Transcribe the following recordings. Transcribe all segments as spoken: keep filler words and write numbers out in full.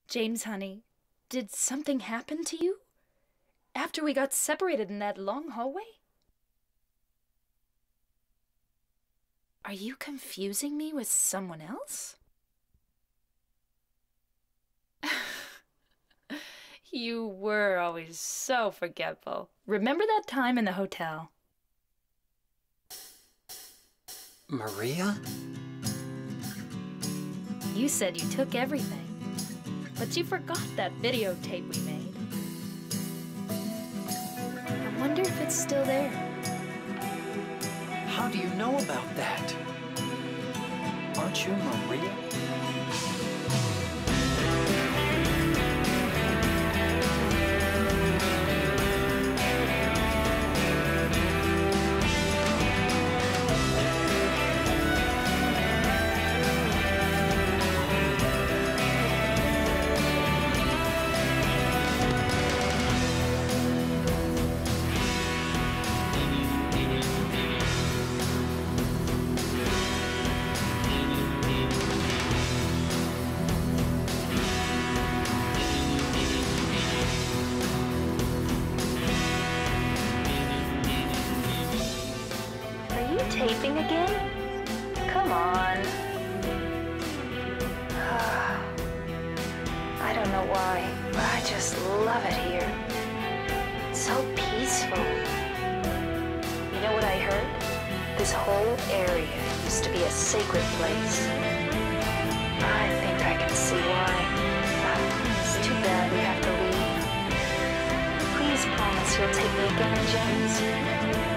James, honey, did something happen to you? After we got separated in that long hallway? Are you confusing me with someone else? You were always so forgetful. Remember that time in the hotel? Maria? You said you took everything, but you forgot that videotape we made. I wonder if it's still there. How do you know about that? Aren't you Maria? Taping again? Come on. I don't know why, but I just love it here. It's so peaceful. You know what I heard? This whole area used to be a sacred place. I think I can see why. It's too bad we have to leave. Please promise you'll take me again, James.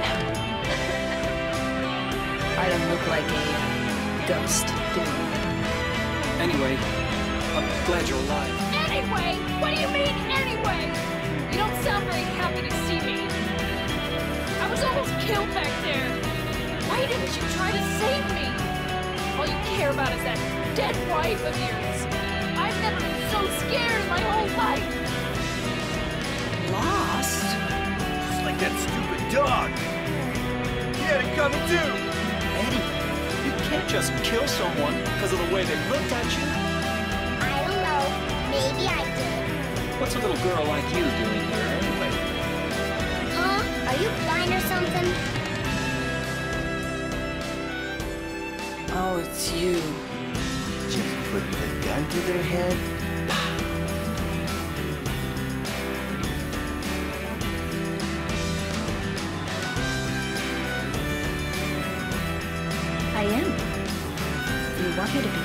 I don't look like a ghost, do I? Anyway, I'm glad you're alive. Anyway? What do you mean, anyway? You don't sound very happy to see me. I was almost killed back there. Why didn't you try to save me? All you care about is that dead wife of yours. I've never been so scared in my whole life. Lost? Just like that stupid dog. He had it coming too. Eddie, you can't just kill someone because of the way they looked at you. I don't know. Maybe I did. What's a little girl like you doing here anyway? Huh? Are you blind or something? Oh, it's you. Just putting the gun to their head. I am. You want me to be.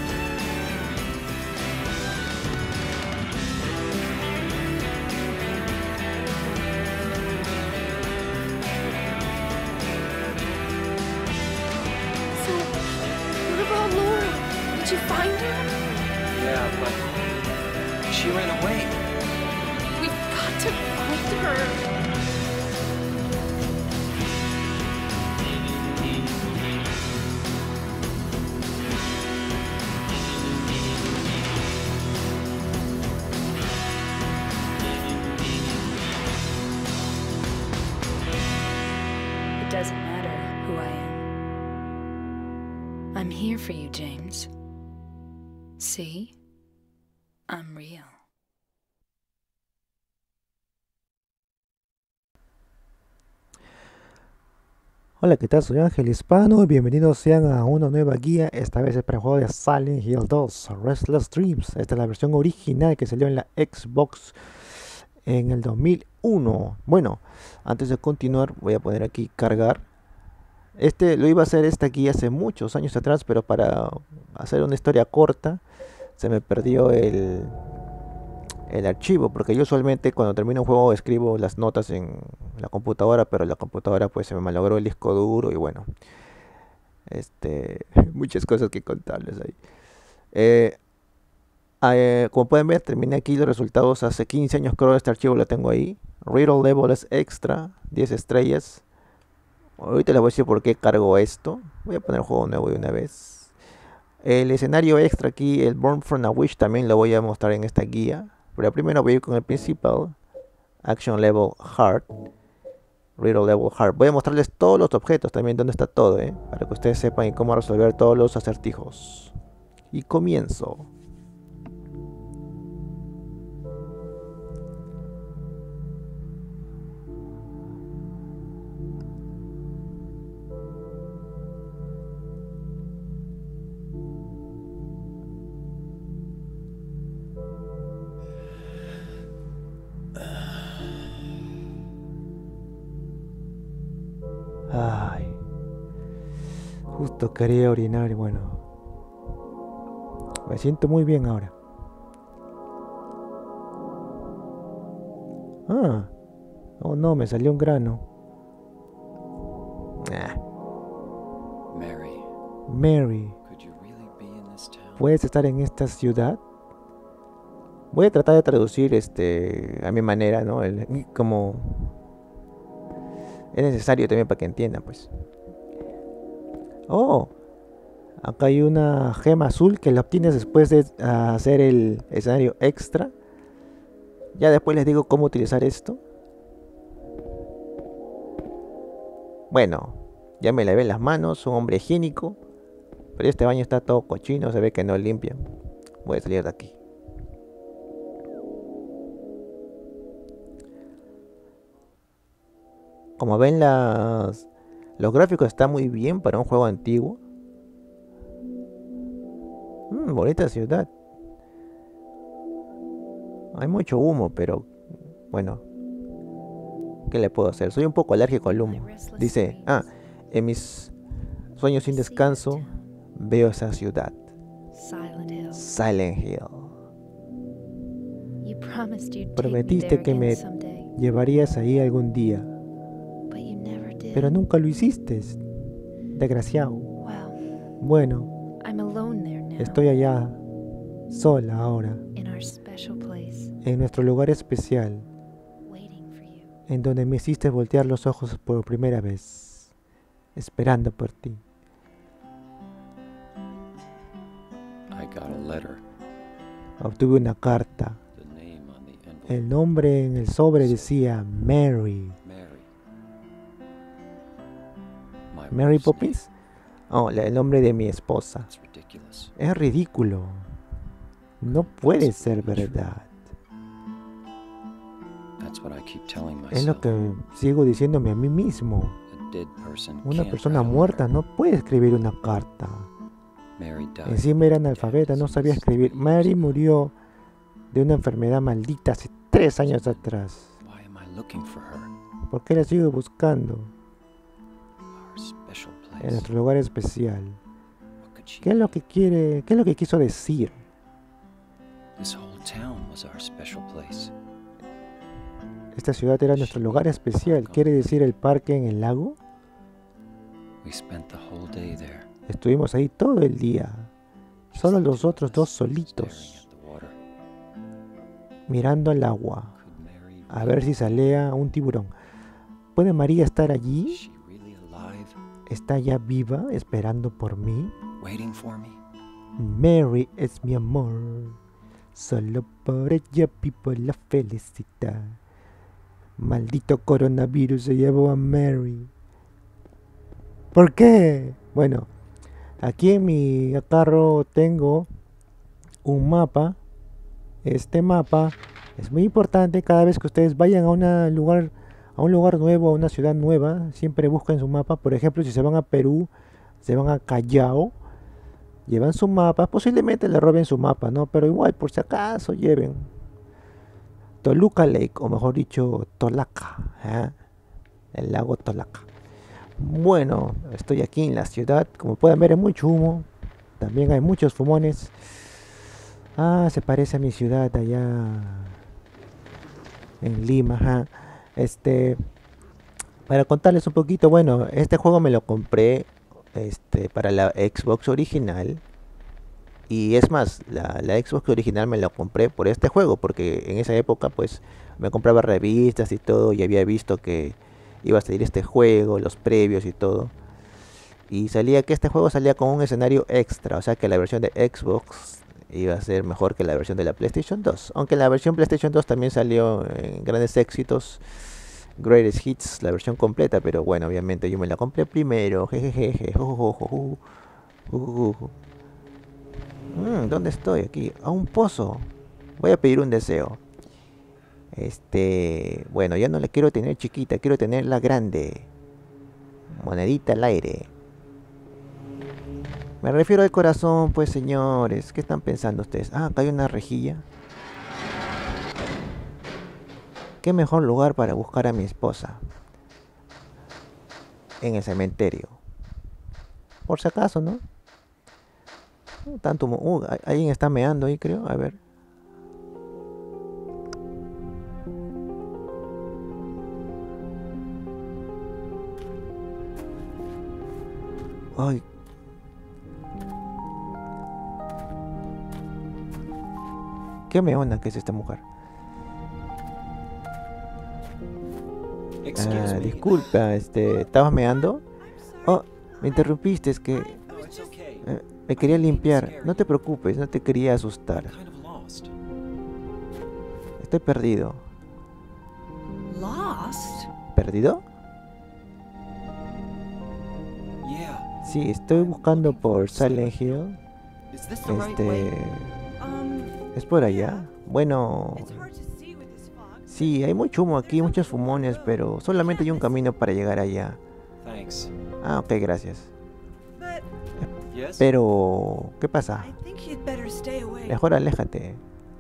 So, what about Laura? Did you find her? Yeah, but she ran away. We've got to find her. It doesn't matter who I am. I'm here for you, James. See? I'm real. Hola, ¿qué tal? Soy Ángel Hispano y bienvenidos sean a una nueva guía. Esta vez es para el juego de Silent Hill dos, Restless Dreams. Esta es la versión original que salió en la Xbox en el dos mil uno. Bueno, antes de continuar voy a poner aquí cargar. Este lo iba a hacer esta guía hace muchos años atrás, pero para hacer una historia corta se me perdió el, el archivo, porque yo usualmente cuando termino un juego escribo las notas en la computadora, pero la computadora pues se me malogró el disco duro y bueno, este muchas cosas que contarles ahí. Eh, eh, como pueden ver, terminé aquí los resultados hace quince años, creo. Este archivo lo tengo ahí. Riddle Level es extra, diez estrellas. Ahorita les voy a decir por qué cargo esto. Voy a poner el juego nuevo de una vez. El escenario extra aquí, el Born from a Wish, también lo voy a mostrar en esta guía. Pero primero voy a ir con el principal. Action Level Hard. Riddle Level Hard. Voy a mostrarles todos los objetos también, dónde está todo, ¿eh? Para que ustedes sepan cómo resolver todos los acertijos. Y comienzo. Justo quería orinar y bueno. Me siento muy bien ahora. Ah. Oh no, me salió un grano. Ah. Mary, Mary, could you really be in this town? ¿puedes estar en esta ciudad? Voy a tratar de traducir este a mi manera, ¿no? El- como es necesario también para que entiendan, pues. Oh, acá hay una gema azul que la obtienes después de ah, hacer el escenario extra. Ya después les digo cómo utilizar esto. Bueno, ya me lavé las manos, soy un hombre higiénico. Pero este baño está todo cochino, se ve que no limpian. Voy a salir de aquí. Como ven, las, los gráficos están muy bien para un juego antiguo. Mm, bonita ciudad. Hay mucho humo, pero bueno, ¿qué le puedo hacer? Soy un poco alérgico al humo. Dice, ah, en mis sueños sin descanso veo esa ciudad. Silent Hill. Silent Hill. You promised you'd take me Prometiste there que again me someday, llevarías ahí algún día, but you never did. pero nunca lo hiciste. Desgraciado. Well, Bueno, I'm alone there now. estoy allá, sola ahora, in our special place, en nuestro lugar especial, waiting for you. en donde me hiciste voltear los ojos por primera vez, esperando por ti. I got a letter. Obtuve una carta. The name on the envelope. El nombre en el sobre decía Mary. Mary. My ¿Mary wife's Poppins? Oh, la- el nombre de mi esposa. name. It's ridiculous. Es ridículo. No puede ser verdad. That's what I keep telling Es lo myself. que sigo diciéndome a mí mismo. A dead person Una can't persona write a muerta letter. no puede escribir una carta. Mary died. Encima era analfabeta, no sabía escribir. Mary murió de una enfermedad maldita hace tres años atrás. Why am I looking for her? ¿Por qué la sigo buscando Our special en place. nuestro lugar especial? What could she ¿Qué es lo que quiere? ¿Qué es lo que quiso decir? This whole town was our special place. Esta ciudad era nuestro lugar especial. ¿Quiere decir el parque en el lago? We spent the whole day there. Estuvimos ahí todo el día, just solo the los two of otros us, dos staring solitos, at the water. mirando al agua, Could Mary a ver si salía un tiburón. ¿Puede María estar Is allí? she really alive? ¿Está ya viva, esperando por mí? Waiting for me? Mary es mi amor, solo por ella vivo la felicidad. Maldito coronavirus se llevó a Mary. ¿Por qué? Bueno, aquí en mi carro tengo un mapa. Este mapa es muy importante cada vez que ustedes vayan a, una lugar, a un lugar nuevo, a una ciudad nueva. Siempre busquen su mapa. Por ejemplo, si se van a Perú, se van a Callao, llevan su mapa. Posiblemente le roben su mapa, ¿no? Pero igual, por si acaso, lleven Toluca Lake, o mejor dicho, Tolaca. ¿eh? El lago Tolaca. Bueno, estoy aquí en la ciudad. Como pueden ver, hay mucho humo. También hay muchos fumones. Ah, se parece a mi ciudad allá en Lima. Ajá. Este, para contarles un poquito, bueno, este juego me lo compré este, para la Xbox original. Y es más, la, la Xbox original me la compré por este juego, porque en esa época pues me compraba revistas y todo, y había visto que iba a salir este juego, los previos y todo. Y salía que este juego salía con un escenario extra, o sea que la versión de Xbox iba a ser mejor que la versión de la PlayStation dos. Aunque la versión PlayStation dos también salió en grandes éxitos, Greatest Hits, la versión completa, pero bueno, obviamente yo me la compré primero. Jejeje, jujujuju, jujujuju. Mm, ¿dónde estoy? Aquí, a un pozo. Voy a pedir un deseo. Este, bueno, ya no la quiero tener chiquita, quiero tenerla grande. Monedita al aire. Me refiero al corazón, pues señores. ¿Qué están pensando ustedes? Ah, acá hay una rejilla. ¿Qué mejor lugar para buscar a mi esposa? En el cementerio. Por si acaso, ¿no? Uh, tanto... Uh, a- alguien está meando ahí, creo. A ver. Ay. Qué meona que es esta mujer. Excuse Ah, me. disculpa, este, ¿estabas meando? Oh, me interrumpiste, es que No, it's okay. eh, me quería limpiar. No te preocupes, no te quería asustar. I'm kind of lost. Estoy perdido. Lost? ¿Perdido? Yeah. Sí, estoy buscando por Silent Hill. Is this the right way? Este, Um, ¿es por allá? Bueno, it's hard to see with this fog. sí, hay mucho humo aquí, muchos fumones, pero solamente hay un camino para llegar allá. Thanks. Ah, ok, gracias. But Yes? Pero, ¿qué pasa? I think you'd better stay away. Mejor aléjate.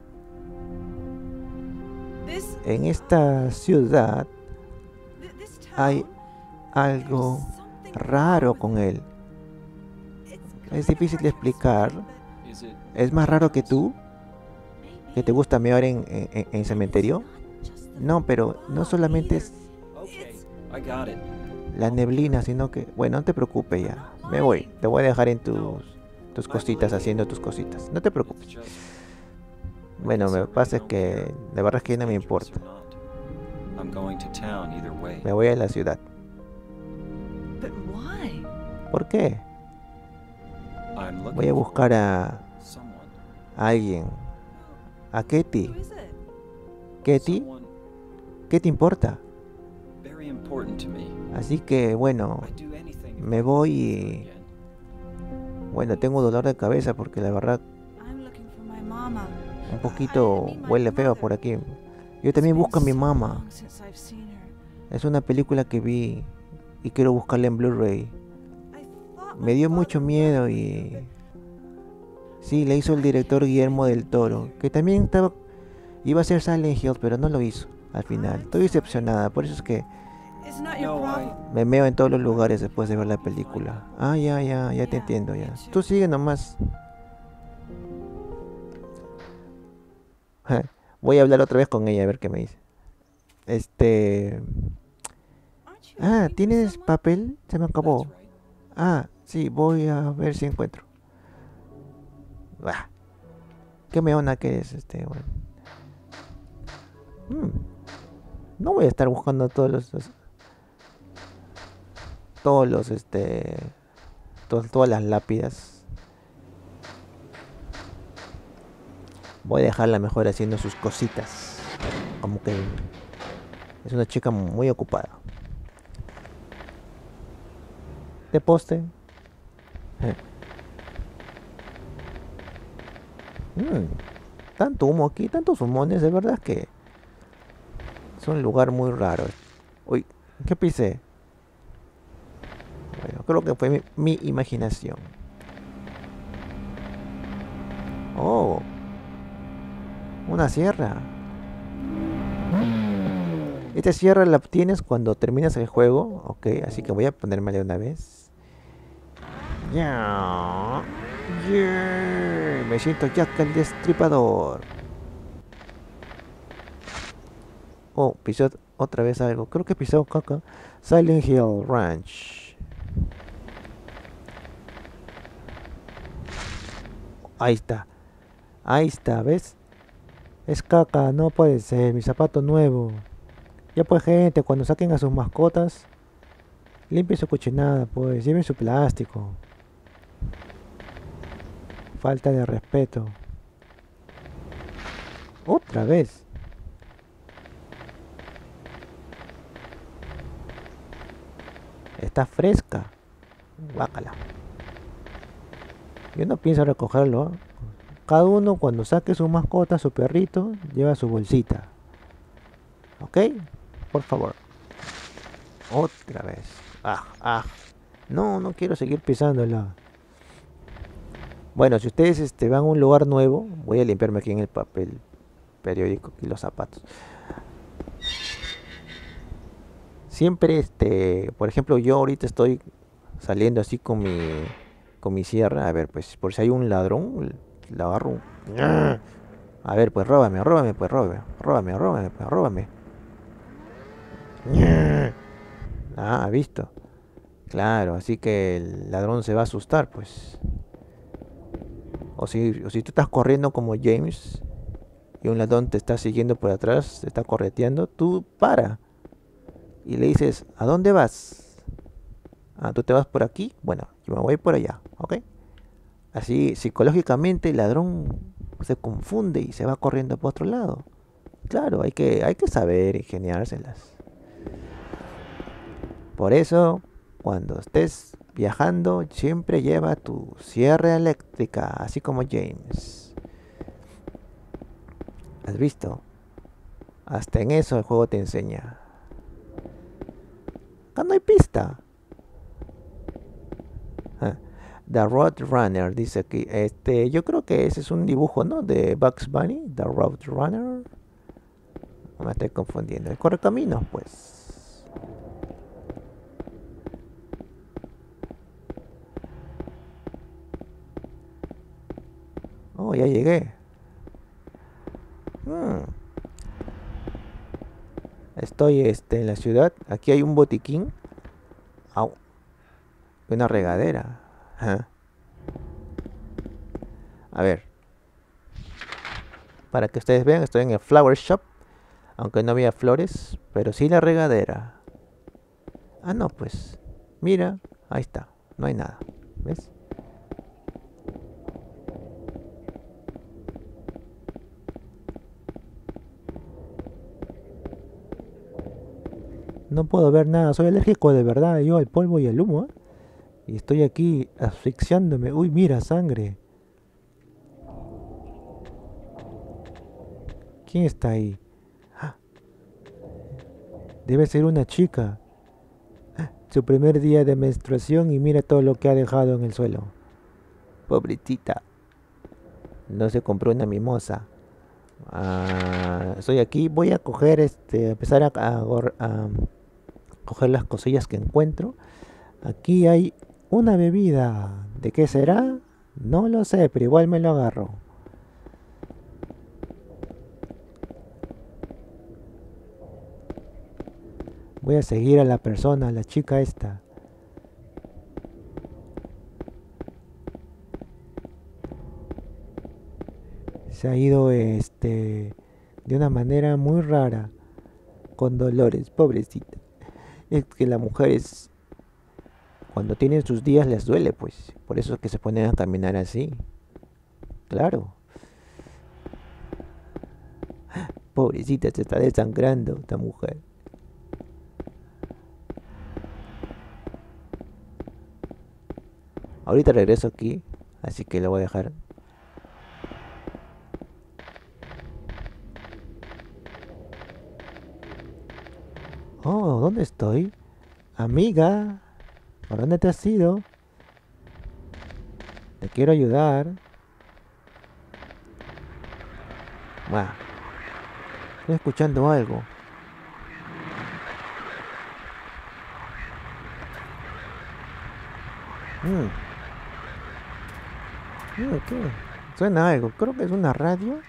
This En esta ciudad th- this town, hay algo there's something raro wrong con with él. it. It's Es kind of difícil de hard to explicar. explain, but Is it? ¿Es más raro que tú? maybe ¿Que te gusta mear en, en, en- en cementerio? it's not just the No, pero no fog solamente either. es Okay. I got it. la neblina, sino que... Bueno, no te preocupes ya. Me voy. Te voy a dejar en tus, tus cositas, haciendo tus cositas. No te It's preocupes. just. Bueno, me pasa es que la verdad es que no me importa. I'm going to town either way. Me voy a la ciudad. But why? ¿Por qué? I'm looking Voy a buscar a, for someone. a alguien. A Katie. Who is it? Katie, Someone ¿qué te importa? very important to me. Así que bueno, I'd do anything if me I voy could see her y... again. Bueno, tengo dolor de cabeza porque la verdad I'm looking for my mama. un poquito huele feo por aquí. Yo también busco a mi mamá. Es una película que vi y quiero buscarla en Blu-ray. Me dio mucho miedo y... Sí, la hizo el director Guillermo del Toro, que también estaba... Iba a ser Silent Hill, pero no lo hizo al final. Estoy decepcionada, por eso es que It's not your No, I. problem. me meo en todos los lugares después de ver la película. Ah, ya, ya, ya te entiendo ya. Tú sigue nomás. Voy a hablar otra vez con ella a ver qué me dice. Este... Aren't you Ah, looking for ¿tienes someone? papel? Se me acabó. That's right. Ah, sí, voy a ver si encuentro. Bah, qué meona que es este, bueno. Mm, No voy a estar buscando todos los, los- todos los este to- todas las lápidas. Voy a dejarla mejor haciendo sus cositas. Como que es una chica muy ocupada. De poste. Eh. Mm, Tanto humo aquí, tantos humones, de verdad que es un lugar muy raro. Uy, ¿qué pisé? Bueno, creo que fue mi, mi imaginación. Oh, una sierra. Esta sierra la obtienes cuando terminas el juego. Ok, así que voy a ponerme de una vez. Ya. Yeah. Me siento Jack el Destripador. Oh, pisó otra vez algo. Creo que pisó caca. Silent Hill Ranch. Ahí está. Ahí está, ¿ves? Es caca, no puede ser. Mi zapato nuevo. Ya pues, gente, cuando saquen a sus mascotas, limpien su cochinada, pues. Lleven su plástico. Falta de respeto. Otra vez. Está fresca. Guácala. Yo no pienso recogerlo. ¿eh? Cada uno cuando saque su mascota, su perrito, lleva su bolsita. ¿Ok? Por favor. Otra vez. Ah, ah. No, no quiero seguir pisándola. Bueno, si ustedes este, van a un lugar nuevo, voy a limpiarme aquí en el papel periódico y los zapatos. Siempre, este, por ejemplo, yo ahorita estoy saliendo así con mi, con mi sierra. A ver, pues por si hay un ladrón, la agarro. A ver, pues róbame, róbame, pues róbame, róbame, róbame, pues róbame. Ah, ¿ha visto? Claro, así que el ladrón se va a asustar, pues. O si, o si tú estás corriendo como James y un ladrón te está siguiendo por atrás, te está correteando, tú para y le dices, ¿a dónde vas? Ah, ¿tú te vas por aquí? Bueno, yo me voy por allá, ¿ok? Así psicológicamente el ladrón se confunde y se va corriendo por otro lado. Claro, hay que, hay que saber ingeniárselas. Por eso, cuando estés viajando, siempre lleva tu sierra eléctrica, así como James. ¿Has visto? Hasta en eso el juego te enseña. Acá no hay pista. Ah, The Road Runner, dice aquí. Este, yo creo que ese es un dibujo, ¿no? De Bugs Bunny, The Road Runner. No me estoy confundiendo. El correcaminos, pues. Oh, ya llegué. Hmm. Estoy este, en la ciudad. Aquí hay un botiquín. Au. Una regadera. Ajá. A ver. Para que ustedes vean, estoy en el flower shop. Aunque no había flores, pero sí la regadera. Ah, no, pues. Mira, ahí está. No hay nada. ¿Ves? No puedo ver nada, soy alérgico de verdad, yo al polvo y al humo, ¿eh? Y estoy aquí asfixiándome. Uy, mira, sangre. ¿Quién está ahí? ¡Ah! Debe ser una chica. ¡Ah! Su primer día de menstruación y mira todo lo que ha dejado en el suelo. Pobrecita. No se compró una mimosa. Ah, estoy aquí, voy a coger este, a empezar a, a, a coger las cosillas que encuentro. Aquí hay una bebida. ¿De qué será? No lo sé, pero igual me lo agarro. Voy a seguir a la persona, a la chica esta. Se ha ido este de una manera muy rara, con dolores, pobrecita. Es que las mujeres cuando tienen sus días les duele, pues. Por eso es que se ponen a caminar así. Claro. Pobrecita, se está desangrando esta mujer. Ahorita regreso aquí, así que lo voy a dejar. Oh, ¿dónde estoy? Amiga, ¿por dónde te has ido? Te quiero ayudar. Wow. Estoy escuchando algo. Mm. ¿Qué? Suena algo, creo que es una radio.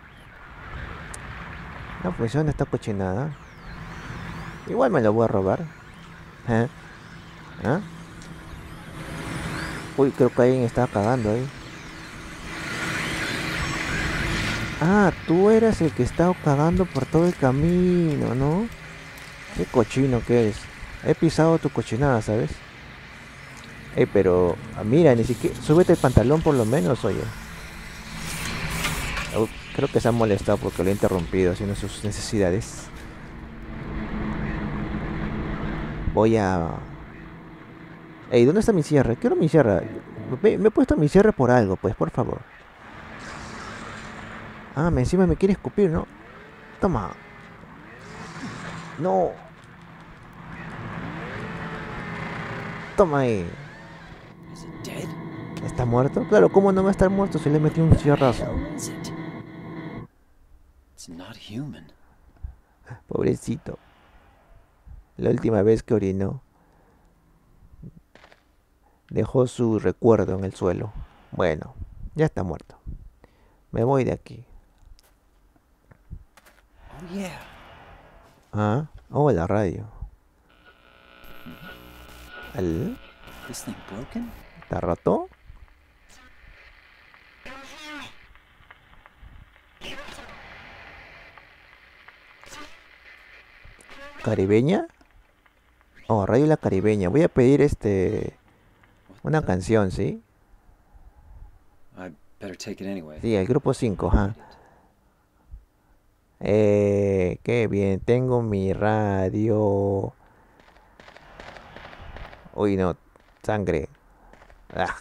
No funciona esta cochinada. Igual me lo voy a robar. ¿Eh? ¿Ah? Uy, creo que alguien estaba cagando ahí. Ah, tú eras el que estaba cagando por todo el camino, ¿no? Qué cochino que eres. He pisado tu cochinada, ¿sabes? Eh, pero ah, mira, ni siquiera... Súbete el pantalón por lo menos, oye. Oh, creo que se ha molestado porque lo he interrumpido haciendo sus necesidades. Voy a... Ey, ¿dónde está mi cierre? Quiero mi cierre. Me, me he puesto mi cierre por algo, pues, por favor. Ah, me encima me quiere escupir, ¿no? Toma. No. Toma ahí. ¿Está muerto? Claro, ¿cómo no va a estar muerto si le metí un cierrazo? Pobrecito. La última vez que orinó Dejó su recuerdo en el suelo. Bueno, ya está muerto. Me voy de aquí. Oh, yeah. Ah, oh, la radio. ¿El? This thing broken? ¿Está roto? ¿Caribeña? Oh, Radio La Caribeña. Voy a pedir este... What una the- canción, ¿sí? I better take it anyway. Sí, el grupo cinco, ajá. Eh, qué bien, tengo mi radio. Uy, no, sangre. Ah.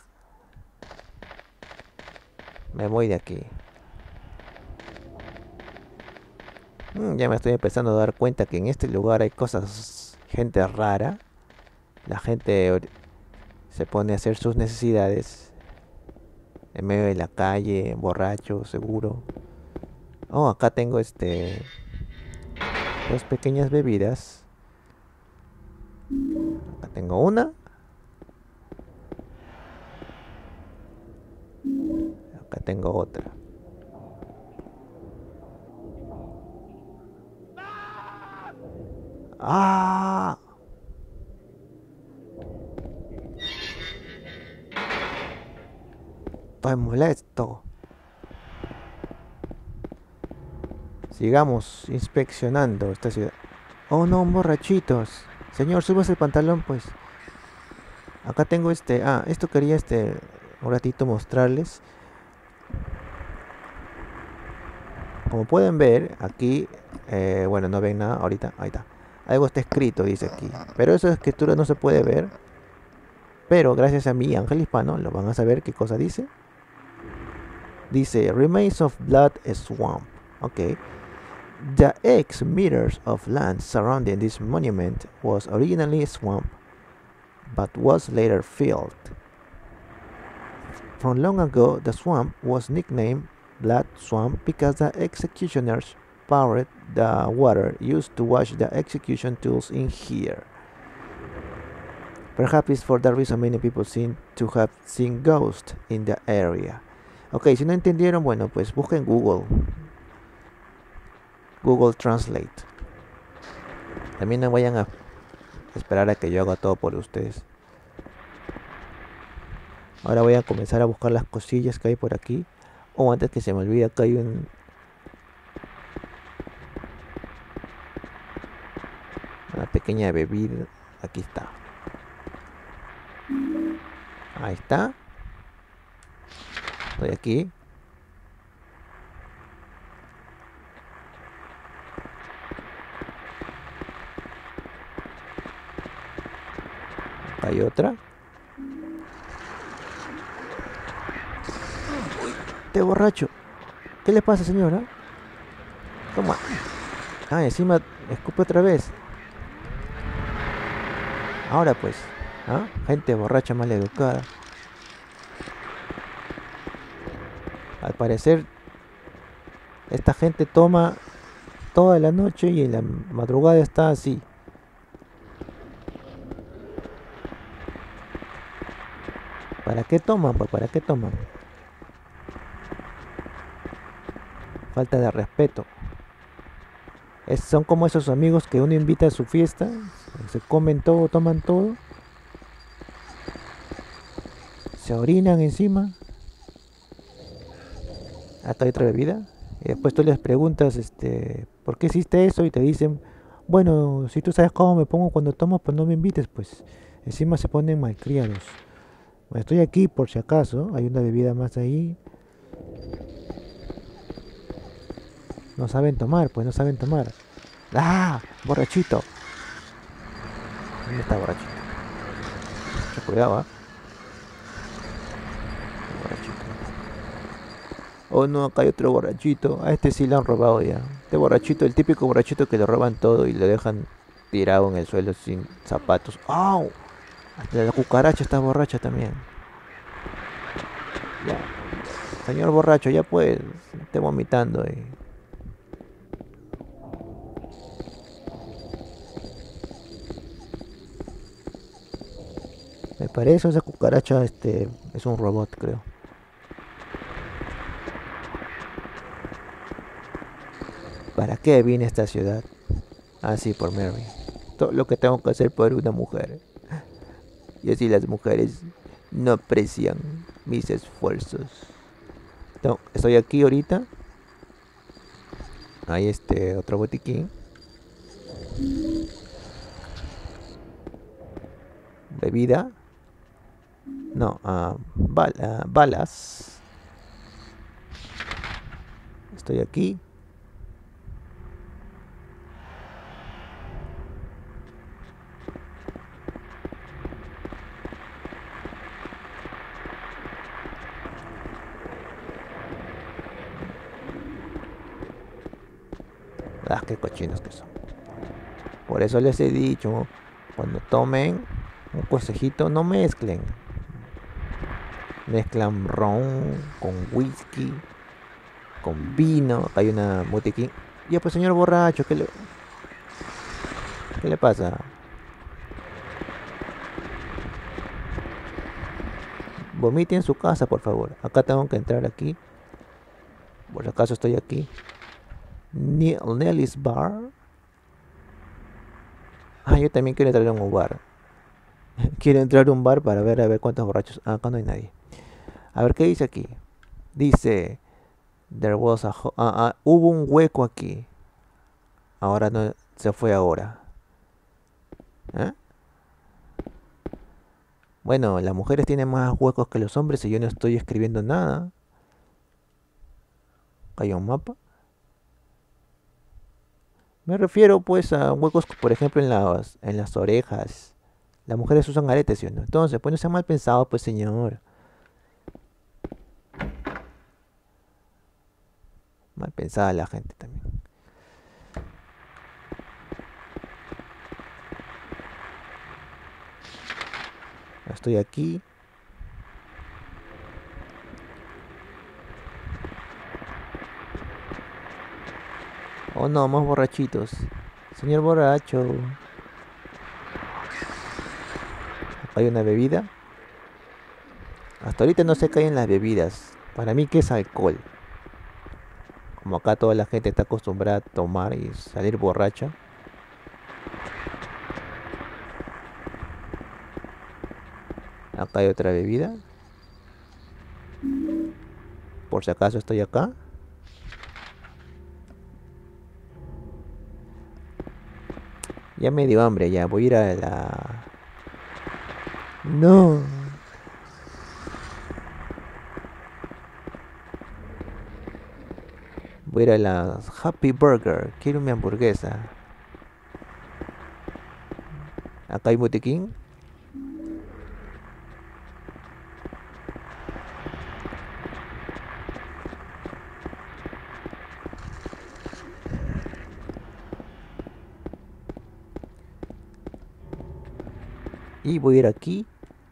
Me voy de aquí. Mm, ya me estoy empezando a dar cuenta que en este lugar hay cosas, gente rara. La gente ori- se pone a hacer sus necesidades en medio de la calle, borracho, seguro. Oh, acá tengo este dos pequeñas bebidas. Acá tengo una. Acá tengo otra. ¡Ah! Estoy molesto. Sigamos inspeccionando esta ciudad. Oh no, borrachitos. Señor, subas el pantalón, pues. Acá tengo este... Ah, esto quería este... un ratito mostrarles. Como pueden ver, aquí... eh, bueno, no ven nada ahorita. Ahí está. Algo está escrito, dice aquí. Pero esa escritura no se puede ver. Pero gracias a mí, Ángel Hispano, lo van a saber qué cosa dice. Dice, Remains of Blood Swamp. Ok. The X meters of land surrounding this monument was originally swamp, but was later filled. From long ago, the swamp was nicknamed Blood Swamp because the executioners poured the water used to wash the execution tools in here. Perhaps it's for that reason many people seem to have seen ghosts in the area. Ok, si no entendieron, bueno, pues busquen Google. Google Translate. También no vayan a esperar a que yo haga todo por ustedes. Ahora voy a comenzar a buscar las cosillas que hay por aquí. O antes que se me olvide, acá hay un... una pequeña bebida. Aquí está. Ahí está. Estoy aquí. Hay otra. Uy, este borracho. ¿Qué le pasa, señora? Toma. Ah, encima escupe otra vez. Ahora pues. ¿Ah? Gente borracha mal educada. Al parecer, esta gente toma toda la noche y en la madrugada está así. ¿Para qué toman? Pues ¿para qué toman? Falta de respeto. Es, son como esos amigos que uno invita a su fiesta, se comen todo, toman todo, se orinan encima. Acá hay otra bebida. Y después tú les preguntas, este, ¿por qué hiciste eso? Y te dicen, bueno, si tú sabes cómo me pongo cuando tomo, pues no me invites, pues. Encima se ponen malcriados. Bueno, estoy aquí por si acaso. Hay una bebida más ahí. No saben tomar, pues no saben tomar. ¡Ah! Borrachito. ¿Dónde está borrachito? Mucho cuidado, ¿ah? ¿eh? Borrachito. Oh no, acá hay otro borrachito. A este sí le han robado ya. Este borrachito, el típico borrachito que le roban todo y le dejan tirado en el suelo sin zapatos. ¡Au! Hasta la cucaracha está borracha también. Ya. Señor borracho, ya pues. Esté vomitando ahí. Me parece esa cucaracha, este, es un robot, creo. ¿Para qué vine a esta ciudad? Ah, sí, por Mary. Todo lo que tengo que hacer por una mujer. Y así las mujeres no aprecian mis esfuerzos. No, estoy aquí ahorita. Hay este otro botiquín. Bebida. No, uh, bala, balas. Estoy aquí. Ah, qué cochinos que son. Por eso les he dicho, cuando tomen un consejito, no mezclen. Mezclan ron con whisky, con vino. Acá hay una botiquín. Ya pues, señor borracho, ¿qué le, qué le pasa? Vomite en su casa, por favor. Acá tengo que entrar aquí. Por si acaso estoy aquí. Nelly's Bar. Ah, yo también quiero entrar a un bar. Quiero entrar a un bar para ver a ver cuántos borrachos. Ah, acá no hay nadie. A ver qué dice aquí. Dice there was a ah, ah, hubo un hueco aquí. Ahora no se fue ahora. ¿Eh? Bueno, las mujeres tienen más huecos que los hombres y yo no estoy escribiendo nada. Hay un mapa. Me refiero pues a huecos, por ejemplo, en las, en las orejas. Las mujeres usan aretes, ¿sí o no? Entonces, pues no sea mal pensado, pues señor. Mal pensada la gente también. Estoy aquí. Oh no, más borrachitos. Señor borracho. Acá hay una bebida. Hasta ahorita no sé qué hay en las bebidas. Para mí, ¿qué es alcohol? Como acá toda la gente está acostumbrada a tomar y salir borracha. Acá hay otra bebida. Por si acaso estoy acá. Ya me dio hambre, ya voy a ir a la... No. Voy a ir a la Happy Burger. Quiero mi hamburguesa. Acá hay botiquín. Y voy a ir aquí.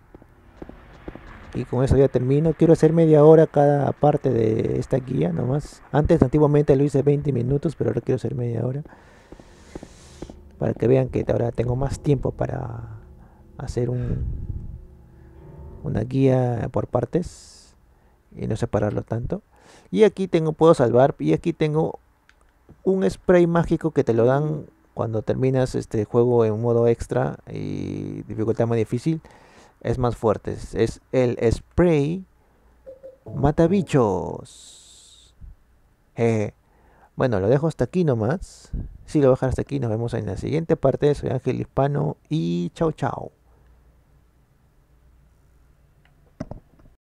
Y con eso ya termino. Quiero hacer media hora cada parte de esta guía nomás. Antes, antiguamente lo hice veinte minutos, pero ahora quiero hacer media hora. Para que vean que ahora tengo más tiempo para hacer un, una guía por partes. Y no separarlo tanto. Y aquí tengo, puedo salvar. Y aquí tengo un spray mágico que te lo dan cuando terminas este juego en modo extra y dificultad más difícil. Es más fuerte. Es el spray matabichos. Eh, bueno, lo dejo hasta aquí nomás. Sí, lo voy a dejar hasta aquí. Nos vemos en la siguiente parte. Soy Ángel Hispano y chao chao.